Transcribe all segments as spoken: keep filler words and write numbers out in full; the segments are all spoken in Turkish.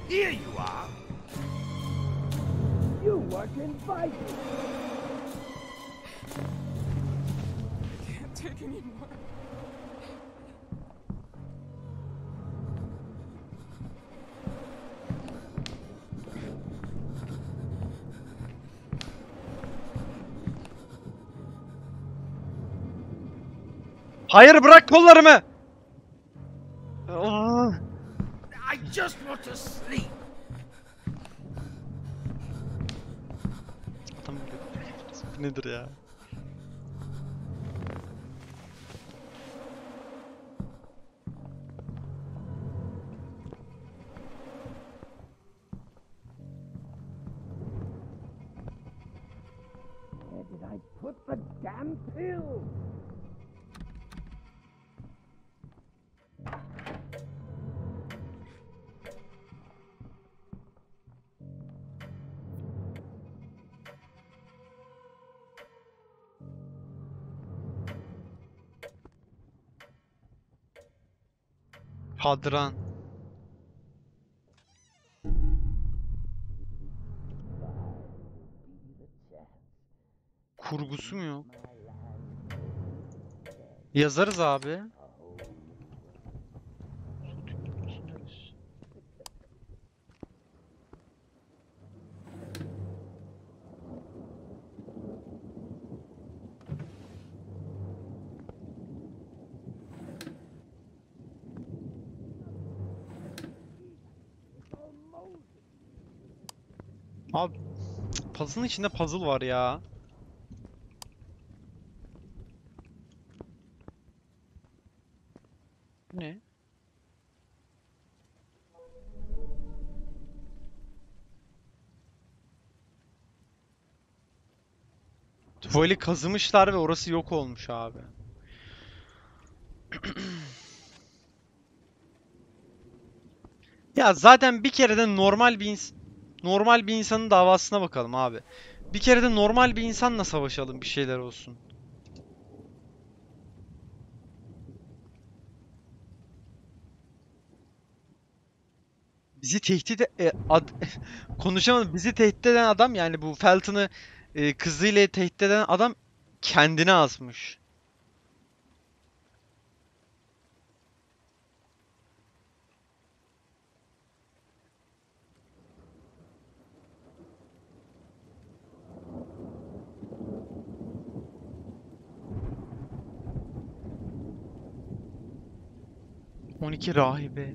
Here you are. You weren't invited. I can't take anymore. Hayır, bırak kollarımı. Aa. I just want to sleep. Adam bu nedir ya? Where did I put the damn pill? Hadran. Kurgusu mu yok? Yazarız abi. Abi puzzle'ın içinde puzzle var ya. Ne? Tuvali kazımışlar ve orası yok olmuş abi. Ya zaten bir kere de normal bir ins normal bir insanın davasına bakalım abi. Bir kere de normal bir insanla savaşalım, bir şeyler olsun. Bizi tehdit e, e, ad, konuşamadım. Bizi tehdit eden adam, yani bu Felton'ı e, kızıyla tehdit eden adam kendini asmış. on iki rahibe.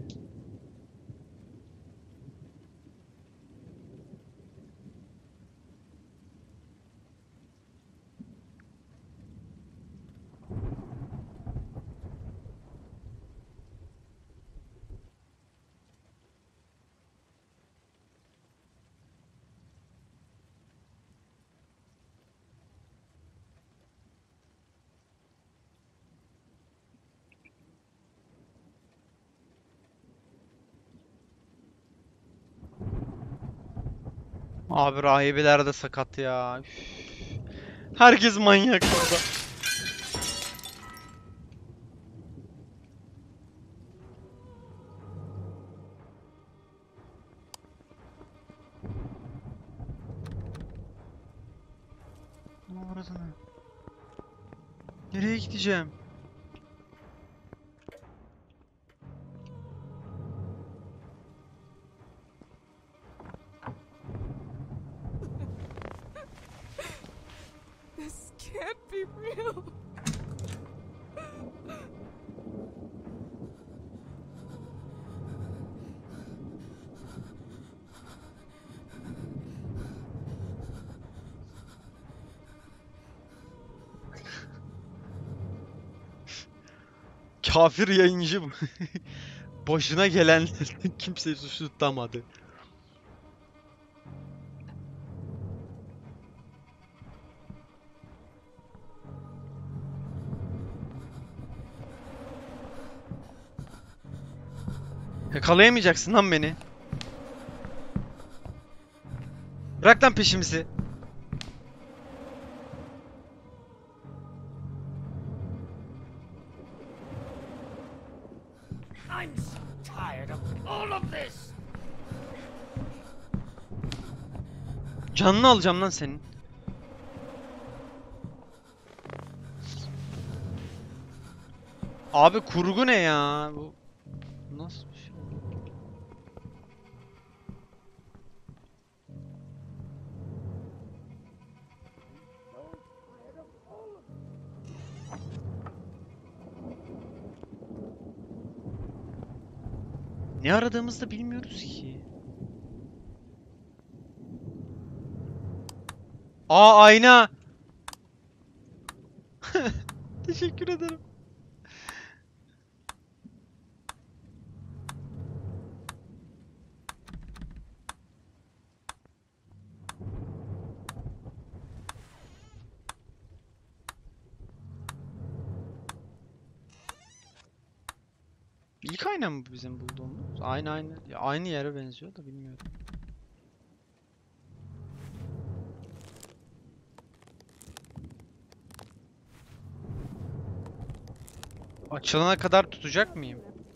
Abi rahibeler de sakat ya. Üf. Herkes manyak burada. Ama burası ne? Nereye gideceğim? This can't be real. Kafir yayıncı bu. Başına gelenlerden kimseyi suçlu tutamadı. Yakalayamayacaksın lan beni. Bırak lan peşimizi. I'm so tired of all of this. Canını alacağım lan senin. Abi kurgu ne ya? Bu nasıl bir şey? Ne aradığımızı da bilmiyoruz ki. Aa, ayna. Teşekkür ederim. İlk ayna mı bu bizim bulduğumuz? Aynı aynı. Ya aynı yere benziyor da bilmiyorum. Açılana kadar tutacak mıyım?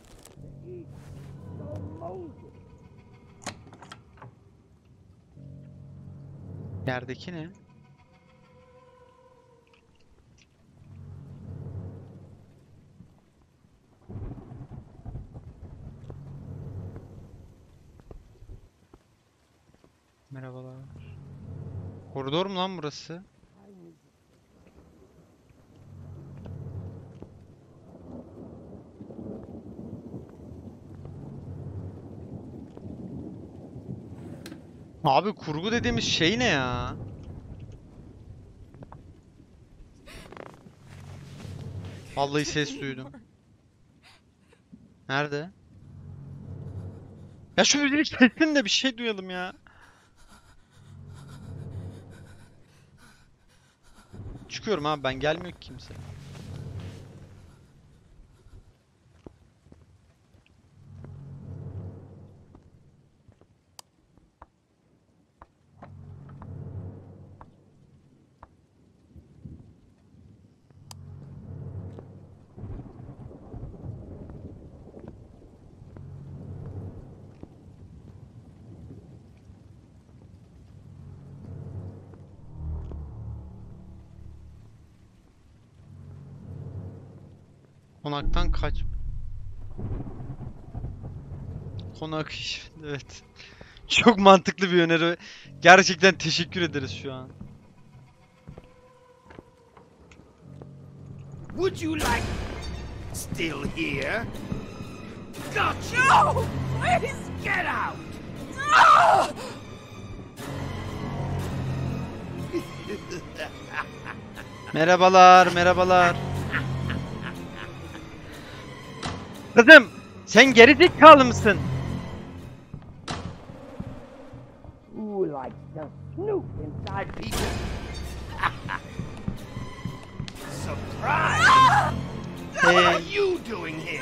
Yerdeki ne? Merhabalar. Koridor mu lan burası? Abi kurgu dediğimiz şey ne ya? Vallahi ses duydum. Nerede? Ya şu müziği kesin de bir şey duyalım ya. Çıkıyorum abi, ben gelmiyor ki kimse. Konaktan kaç. Konak iş. Evet. Çok mantıklı bir öneri. Gerçekten teşekkür ederiz şu an. Would you like still here? Gotcha! No! Please! Get out! No! Merhabalar, merhabalar. Kızım, sen geri zekalı mısın? Who likes to snoop inside people? Surprise! What Hey, are you doing here?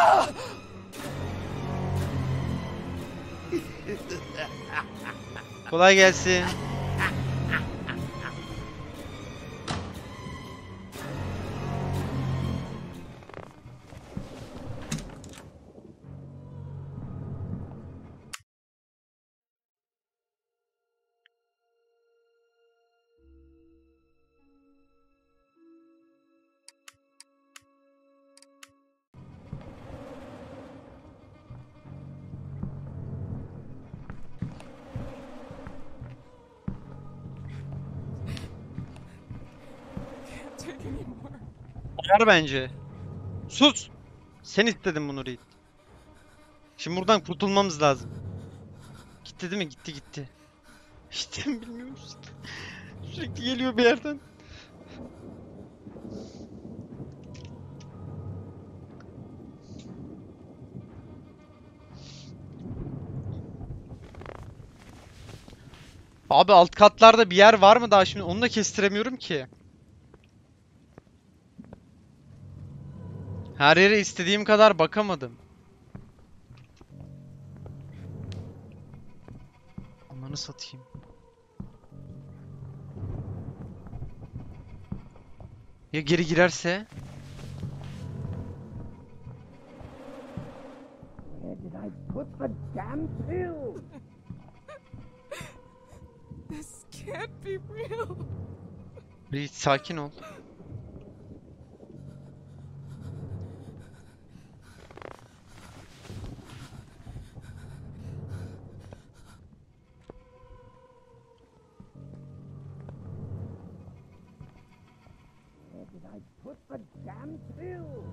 kolay gelsin. Can't take anymore. Var bence. Sus! Sen istedin bunu Reed. Şimdi buradan kurtulmamız lazım. Gitti değil mi? Gitti gitti. Gitti mi bilmiyoruz. Sürekli geliyor bir yerden. Abi alt katlarda bir yer var mı daha, şimdi onu da kestiremiyorum ki. Her yere istediğim kadar bakamadım. Amanı satayım. Ya geri girerse? Where did I put the damn pill? This can't be real. Reed sakin ol. Where did I put the damn pill?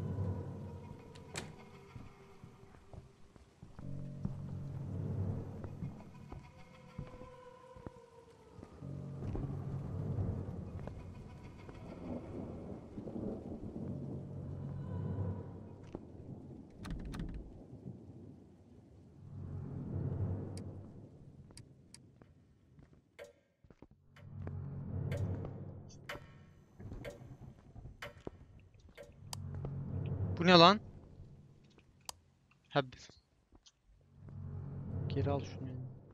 Bu ne lan? Ha. Geri al şunu. ya.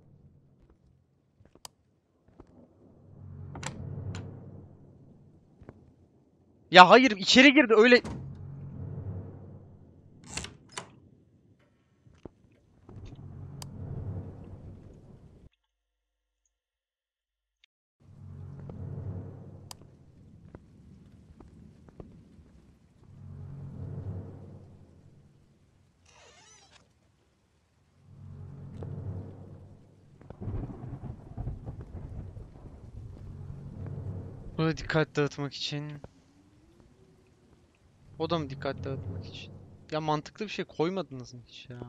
Ya hayır içeri girdi öyle. Buna dikkat dağıtmak için. O da mı dikkat dağıtmak için? Ya mantıklı bir şey koymadınız mı hiç ya?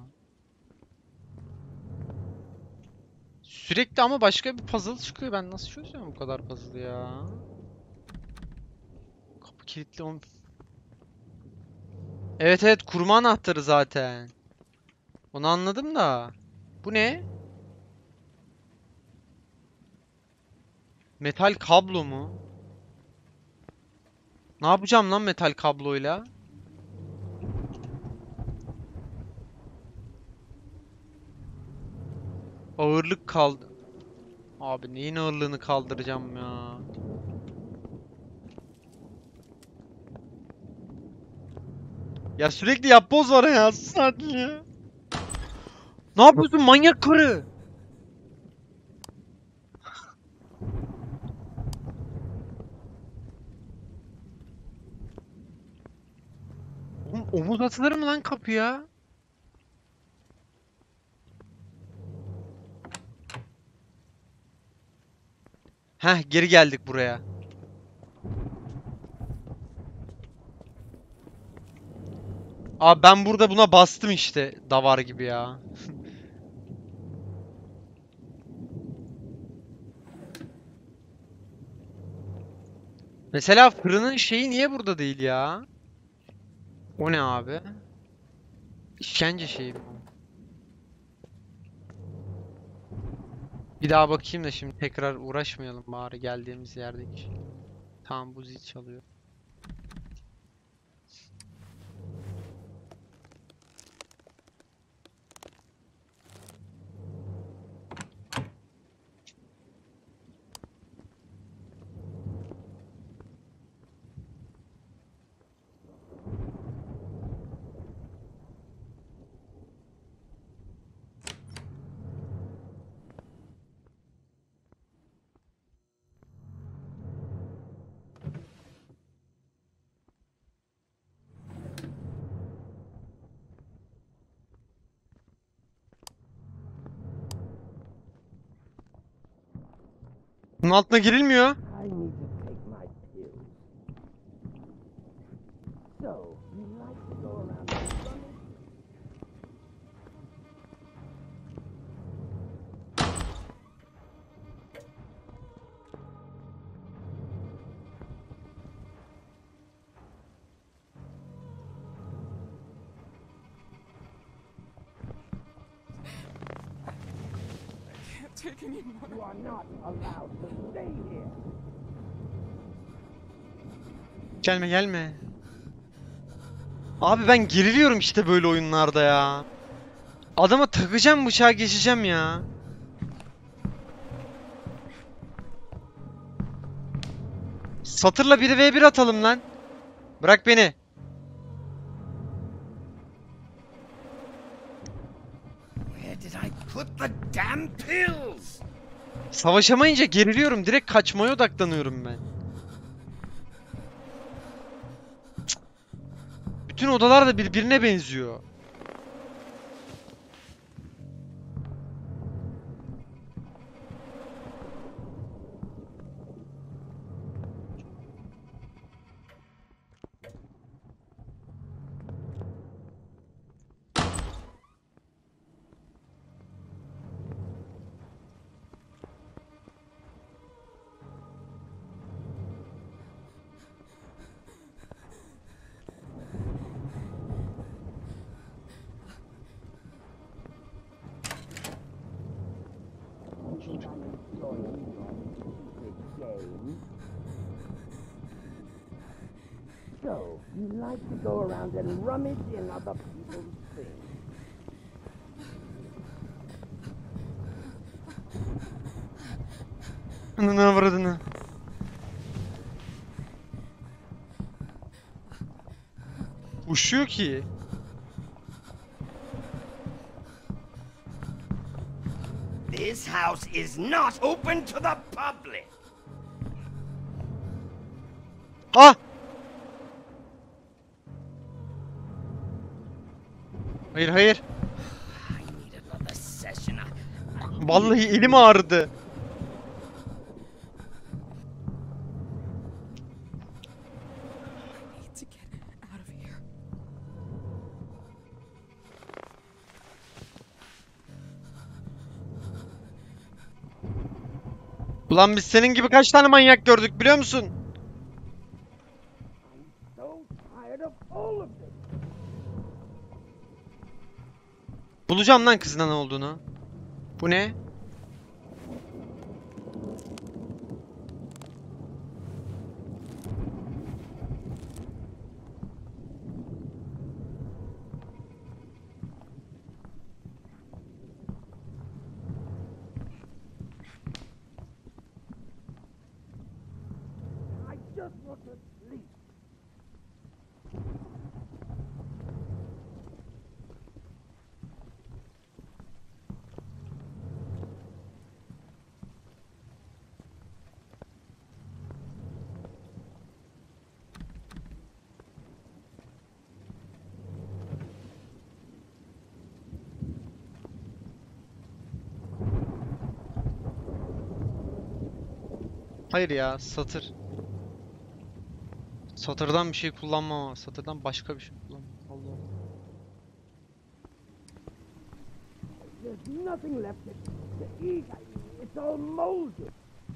Sürekli ama başka bir puzzle çıkıyor. Ben nasıl çözeceğim bu kadar puzzle ya? Kapı kilitli on. Evet evet kurma anahtarı zaten. Onu anladım da. Bu ne? Metal kablo mu? Ne yapacağım lan metal kabloyla? Ağırlık kaldı. Abi neyin ağırlığını kaldıracağım ya? Ya sürekli yapboz var ya. Sakin ya. Ne yapıyorsun manyak karı? Oğlum, omuz atılır mı lan kapıya? Heh geri geldik buraya. Abi ben burada buna bastım işte. Davar gibi ya. Mesela fırının şeyi niye burada değil ya? O ne abi? İşkence şeyi bu. Bir daha bakayım da şimdi tekrar uğraşmayalım bari geldiğimiz yerdeki. Tamam bu zil çalıyor. Bunun altına girilmiyor. I need to take my pills. So, you like to go around and running? Can't take any more. You are not allowed to stay here. Gelme gelme. Abi ben geriliyorum işte böyle oyunlarda ya. Adama takacağım bıçağı geçeceğim ya. Satırla bir ve bir atalım lan. Bırak beni. Where did I put the damn pills? Savaşamayınca geriliyorum. Direkt kaçmaya odaklanıyorum ben. Cık. Bütün odalar da birbirine benziyor. So, you like to go around and rummage in other people's things. Ananı avradını. Uçuyor ki. This house is not open to the public. Ah! Hayır hayır. I need another session. Vallahi elim ağrıdı. I need to get out of here. Ulan biz senin gibi kaç tane manyak gördük biliyor musun? So tired of all of this. Bulacağım lan kızın ne olduğunu. Bu ne? I just want to sleep. Hayır ya, satır. Satırdan bir şey kullanmam ama satırdan başka bir şey kullanmam. Allah Allah. There's nothing left to, to eat. It's all molded.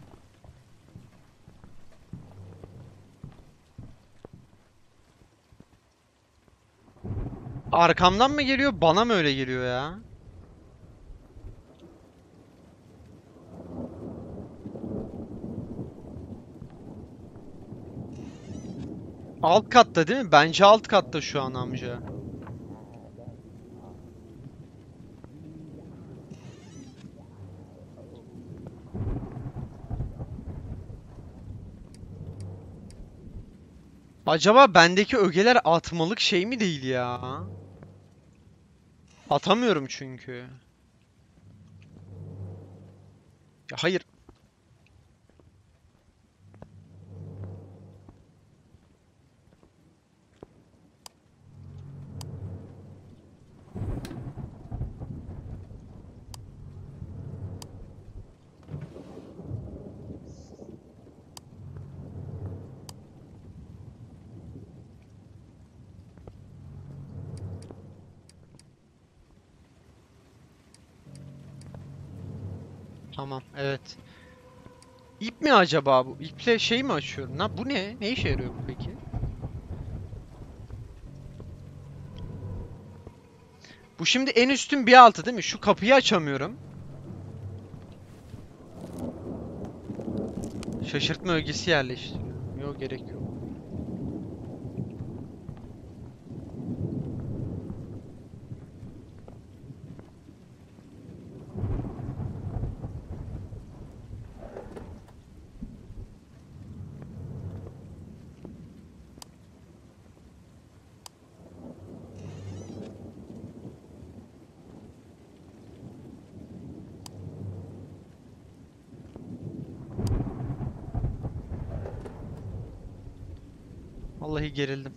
Arkamdan mı geliyor, bana mı öyle geliyor ya? Alt katta değil mi? Bence alt katta şu an amca. Acaba bendeki ögeler atmalık şey mi değil ya? Atamıyorum çünkü. Ya hayır. Tamam, evet. İp mi acaba bu? İple şey mi açıyorum? Ha, bu ne? Ne işe yarıyor bu peki? Bu şimdi en üstün bir altı değil mi? Şu kapıyı açamıyorum. Şaşırtma ögesi yerleştiriyorum. Yok, gerek yok. Vallahi gerildim.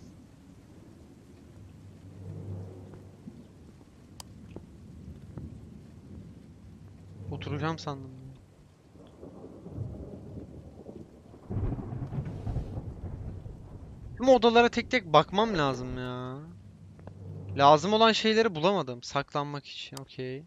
Oturacağım sandım. ya. Ama odalara tek tek bakmam lazım ya. Lazım olan şeyleri bulamadım. Saklanmak için. Okey.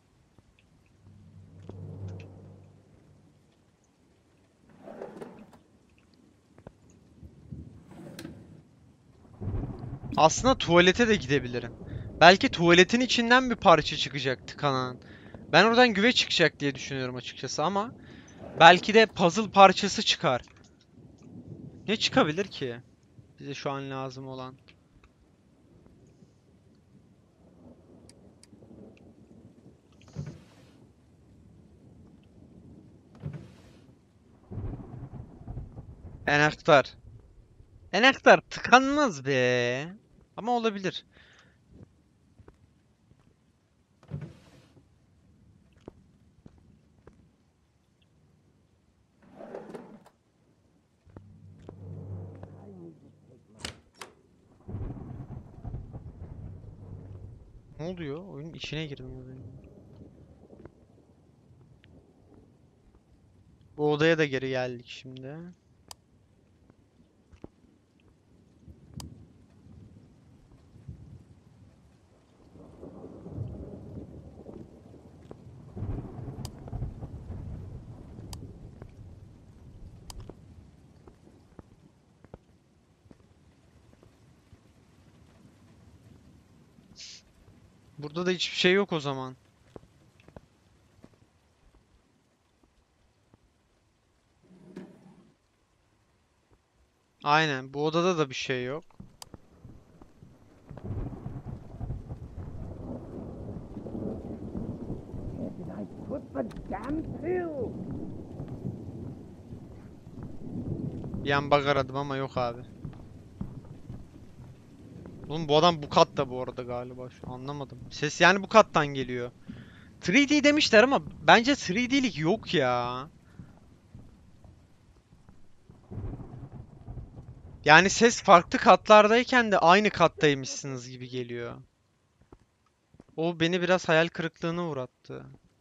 Aslında tuvalete de gidebilirim. Belki tuvaletin içinden bir parça çıkacak tıkanan. Ben oradan güve çıkacak diye düşünüyorum açıkçası ama belki de puzzle parçası çıkar. Ne çıkabilir ki? Bize şu an lazım olan. Enaktar. Enaktar tıkanmaz be. Ama olabilir. Ne oluyor? Oyunun içine girdim ya benim. Bu odaya da geri geldik şimdi. Burada da hiçbir şey yok o zaman. Aynen. Bu odada da bir şey yok. Where did I put the damn pill? Bir an bug aradım ama yok abi. Oğlum bu adam bu katta bu arada galiba. Şu anlamadım. Ses yani bu kattan geliyor. üç D demişler ama bence üç D'lik yok ya. Yani ses farklı katlardayken de aynı kattaymışsınız gibi geliyor. O beni biraz hayal kırıklığına uğrattı.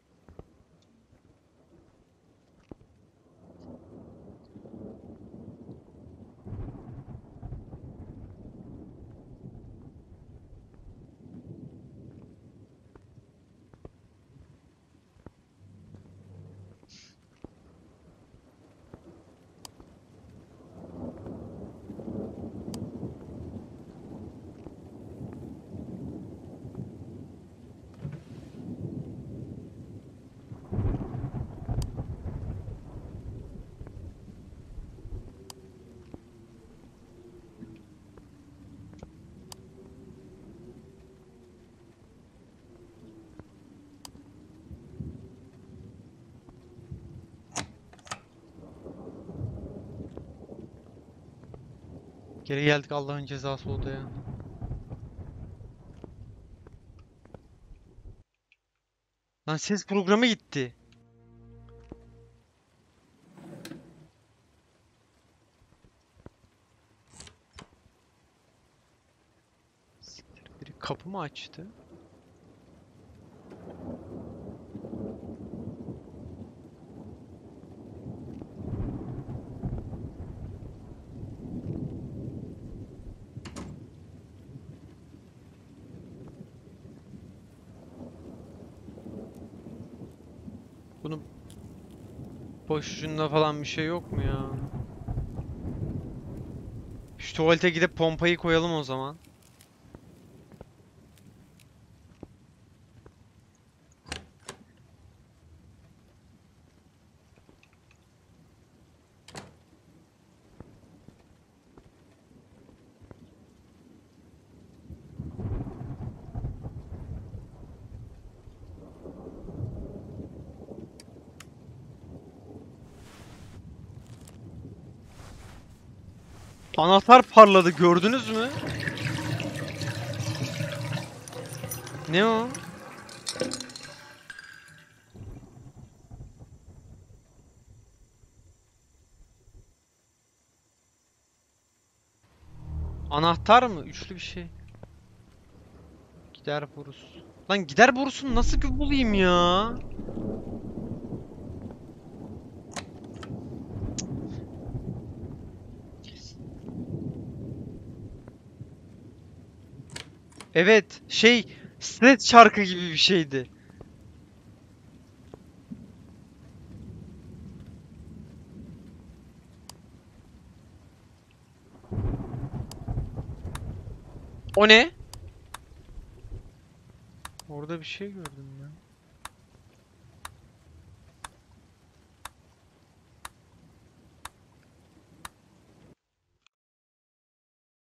Geri geldik Allah'ın cezası odaya. Lan ses programı gitti. Siktir, biri kapı mı açtı? Bunun boş ucunda falan bir şey yok mu ya? Şu tuvalete gidip pompayı koyalım o zaman. Anahtar parladı gördünüz mü? Ne o? Anahtar mı? Üçlü bir şey. Gider borusu. Lan gider borusunu nasıl gö- bulayım ya? Evet, şey stres çarkı gibi bir şeydi. O ne? Orada bir şey gördüm ya.